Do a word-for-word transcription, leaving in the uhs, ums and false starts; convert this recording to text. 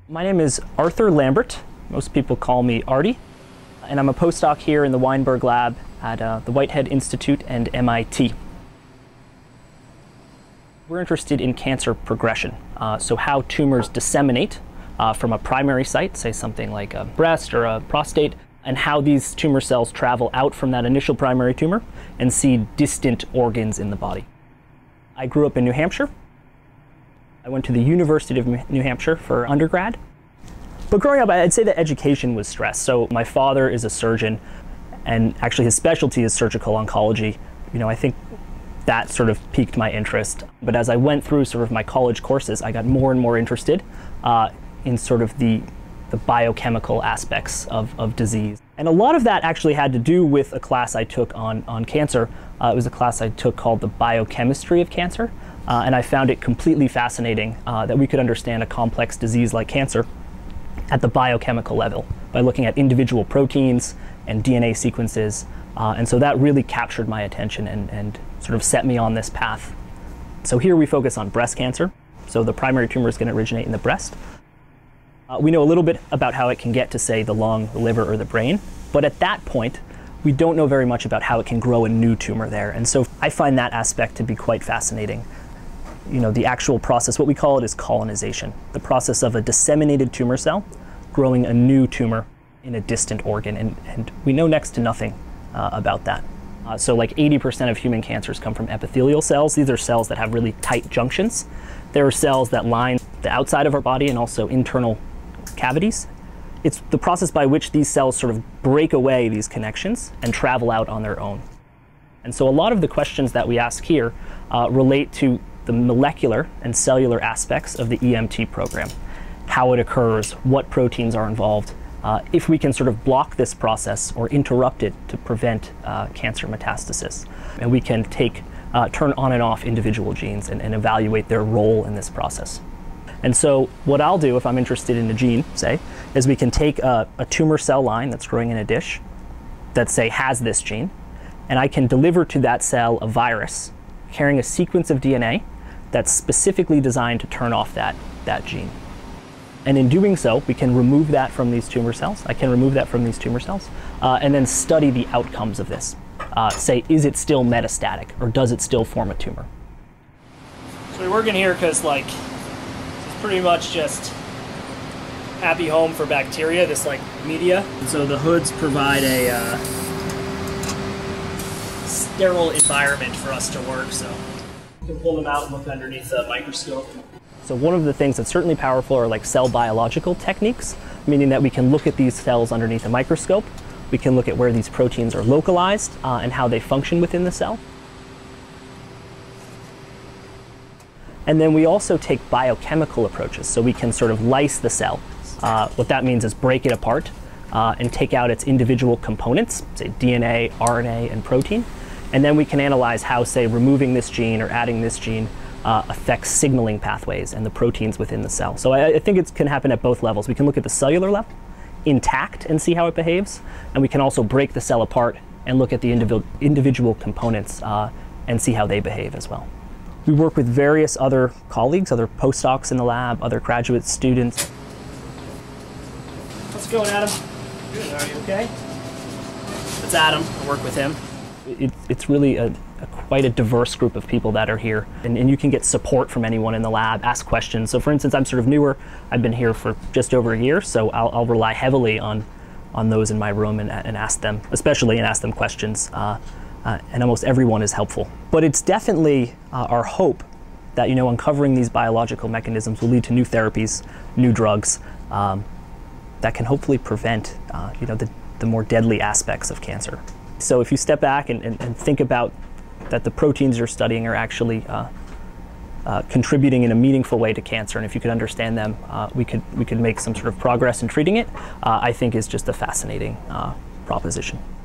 My name is Arthur Lambert. Most people call me Artie, and I'm a postdoc here in the Weinberg lab at uh, the Whitehead Institute and M I T. We're interested in cancer progression, uh, so how tumors disseminate uh, from a primary site, say something like a breast or a prostate, and how these tumor cells travel out from that initial primary tumor and see distant organs in the body. I grew up in New Hampshire. I went to the University of New Hampshire for undergrad. But growing up, I'd say that education was stressed. So my father is a surgeon, and actually his specialty is surgical oncology. You know, I think that sort of piqued my interest. But as I went through sort of my college courses, I got more and more interested uh, in sort of the, the biochemical aspects of, of disease. And a lot of that actually had to do with a class I took on, on cancer. Uh, it was a class I took called the Biochemistry of Cancer. Uh, and I found it completely fascinating uh, that we could understand a complex disease like cancer at the biochemical level by looking at individual proteins and D N A sequences. Uh, and so that really captured my attention and, and sort of set me on this path. So here we focus on breast cancer. So the primary tumor is going to originate in the breast. Uh, we know a little bit about how it can get to, say, the lung, the liver, or the brain. But at that point, we don't know very much about how it can grow a new tumor there. And so I find that aspect to be quite fascinating. You know, the actual process, what we call it is colonization, the process of a disseminated tumor cell growing a new tumor in a distant organ. And, and we know next to nothing uh, about that. Uh, so like eighty percent of human cancers come from epithelial cells. These are cells that have really tight junctions. There are cells that line the outside of our body and also internal cavities. It's the process by which these cells sort of break away these connections and travel out on their own. And so a lot of the questions that we ask here uh, relate to the molecular and cellular aspects of the E M T program, how it occurs, what proteins are involved, uh, if we can sort of block this process or interrupt it to prevent uh, cancer metastasis. And we can take, uh, turn on and off individual genes and, and evaluate their role in this process. And so what I'll do if I'm interested in a gene, say, is we can take a, a tumor cell line that's growing in a dish that, say, has this gene, and I can deliver to that cell a virus carrying a sequence of D N A that's specifically designed to turn off that, that gene. And in doing so, we can remove that from these tumor cells. I can remove that from these tumor cells uh, and then study the outcomes of this. Uh, say, is it still metastatic or does it still form a tumor? So we're working here because, like, it's pretty much just happy home for bacteria, this like media. And so the hoods provide a uh, sterile environment for us to work. So you can pull them out and look underneath the microscope. So one of the things that's certainly powerful are like cell biological techniques, meaning that we can look at these cells underneath a microscope. We can look at where these proteins are localized uh, and how they function within the cell. And then we also take biochemical approaches, so we can sort of lyse the cell. Uh, what that means is break it apart uh, and take out its individual components, say D N A, R N A, and protein. And then we can analyze how, say, removing this gene or adding this gene uh, affects signaling pathways and the proteins within the cell. So I, I think it can happen at both levels. We can look at the cellular level, intact, and see how it behaves. And we can also break the cell apart and look at the individual, individual components uh, and see how they behave as well. We work with various other colleagues, other postdocs in the lab, other graduate students. How's it going, Adam? Good, are you okay? That's Adam, I work with him. It, it's really a, a quite a diverse group of people that are here, and, and you can get support from anyone in the lab, ask questions. So for instance, I'm sort of newer. I've been here for just over a year, so I'll, I'll rely heavily on, on those in my room and, and ask them, especially and ask them questions. Uh, Uh, and almost everyone is helpful. But it's definitely uh, our hope that, you know, uncovering these biological mechanisms will lead to new therapies, new drugs um, that can hopefully prevent, uh, you know, the, the more deadly aspects of cancer. So if you step back and, and, and think about that the proteins you're studying are actually uh, uh, contributing in a meaningful way to cancer, and if you could understand them, uh, we could we could make some sort of progress in treating it, uh, I think is just a fascinating uh, proposition.